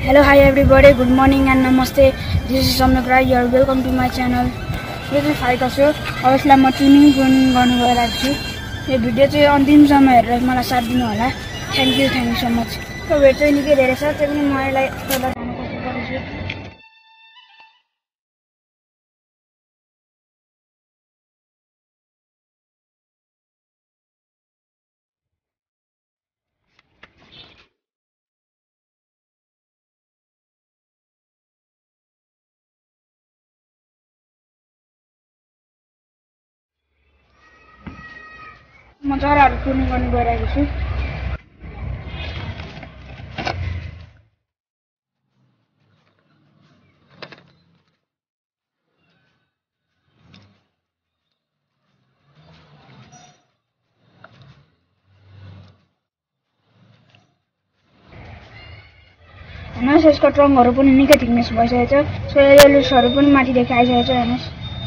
Hello, hi everybody, good morning and namaste. This is Samyak Rai. You are welcome to my channel. यो चाहिँ फाइदा छ अब यसलाई म ट्युनिङ गर्नु गइरहेको छु। यो भिडियो चाहिँ अन्तिमसम्म हेरेर मलाई साथ दिनु होला। Thank you so much. यो वेट चाहिँ निकै धेरै छ, त्यही पनि म यसलाई तल जान कोसिस गर्छु। म चराहरु ट्युनिङ गर्नु गइरहेको छु। हेर्नुस् यसको ट्रङ्कहरु पनि निकै थिकनेस भइसकेको छ। सो एलियसहरु पनि माथिदेखि आइसकेको छ। हेर्नुस्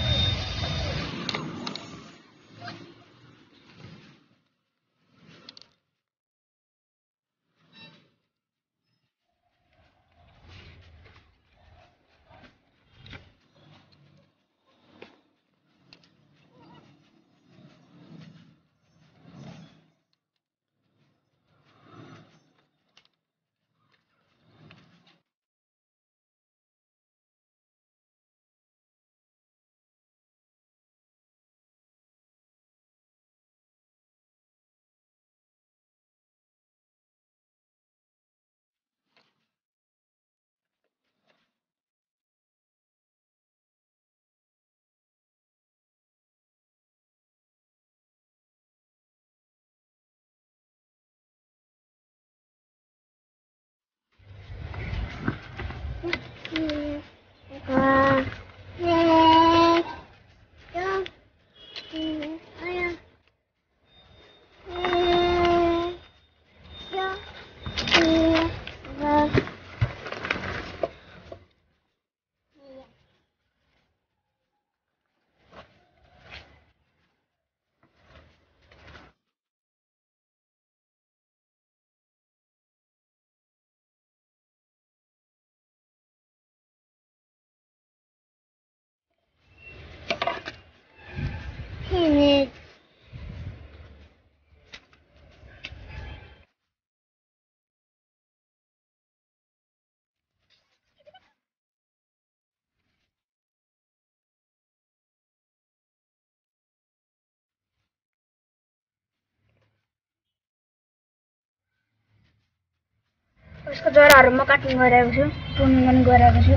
यसको जराहरु म काट्न गइरहेको छु, ट्युनिङ गर्न गइरहेको छु।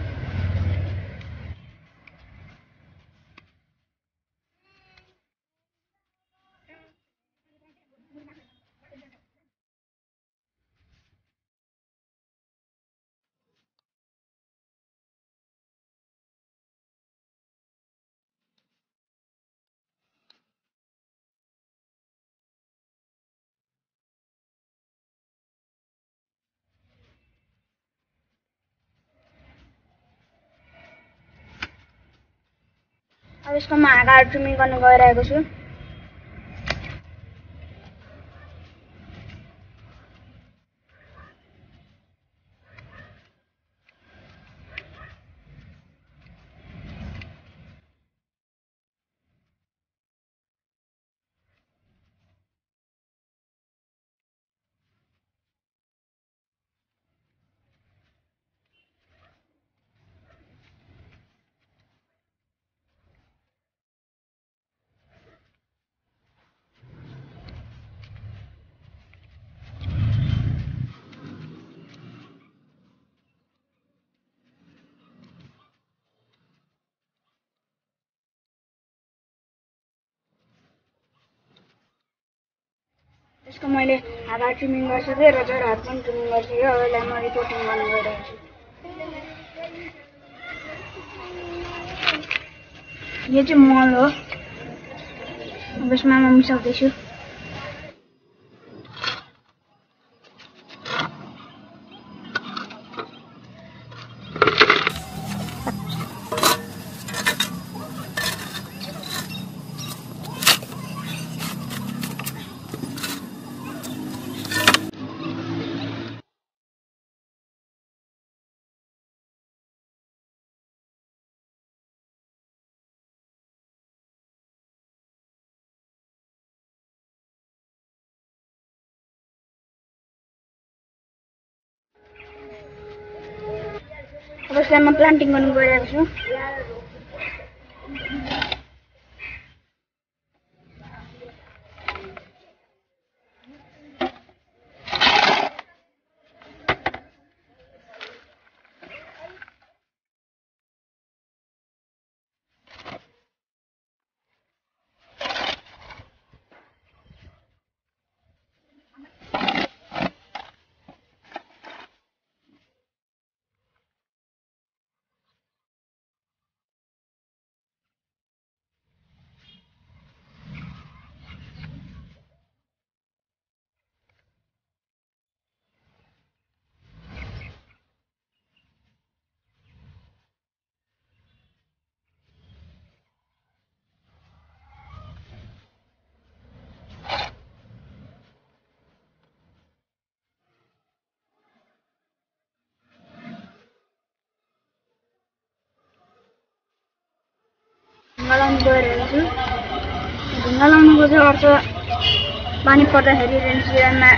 अब यसको म हाँगाहरु ट्युनिङ गर्न गइरहेको छु। यसको मैले हाँगा ट्युनिङ गरिसकेँ र जराहरु पनि ट्युनिङ गरिसकेँ। अब यसलाई म रिपोर्टिङ गर्न गइरहेको छु। यो चाहिँ मल हो। अब यसमा म मिसाउँदैछु। यसलाई म प्लान्टिङ गर्नु गइरहेको छु। लाउनु गइरहेको छु। ढुङ्गा लाउनुको चाहिँ अर्थ पानी पर्दाखेरि रेनी सिजनमा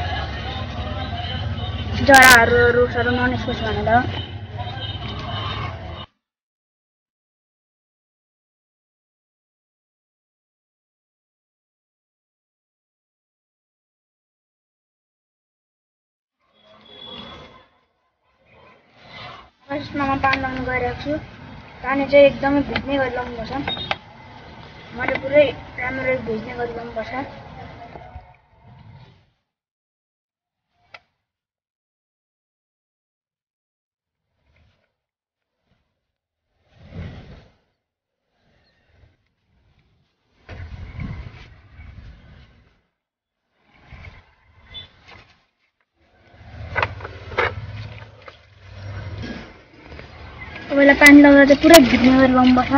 जराहरू रुखहरू ननिस्कोस् भनेर हो। यसमा म पानी लाउनु गइरहेको छु। पानी चाहिँ एकदमै भिज्ने गरी लाउनुपर्छ। मैले पुरै राम्ररी भिज्ने गरी लाउनुपर्छ। पहिला पानी लगाउँदा चाहिँ पुरै भिज्ने गरी लाउनुपर्छ।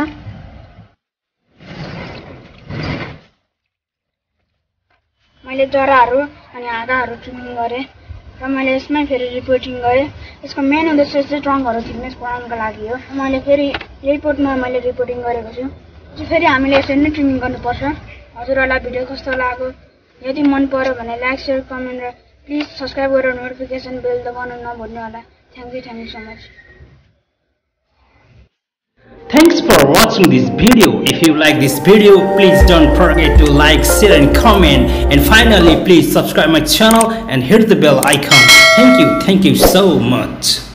मैले जराहरू अनि हाँगाहरू ट्रिमिङ गरेँ र मैले यसमै फेरि रिपोर्टिङ गरेँ। यसको मेन उद्देश्य चाहिँ ट्रङ्कहरू थिकनेस बढाउनको लागि हो। मैले फेरि यही पोटमा मैले रिपोर्टिङ गरेको छु। चाहिँ फेरि हामीले यसरी नै ट्रिमिङ गर्नुपर्छ। हजुरहरूलाई भिडियो कस्तो लाग्यो, यदि मन पर्यो भने लाइक शेयर कमेन्ट र प्लिज सब्सक्राइब गरेर नोटिफिकेसन बेल दबाउन नभुल्नु होला। Thank you so much. Thanks for watching this video. If you like this video, please don't forget to like, share and comment. And finally, please subscribe my channel and hit the bell icon. Thank you so much.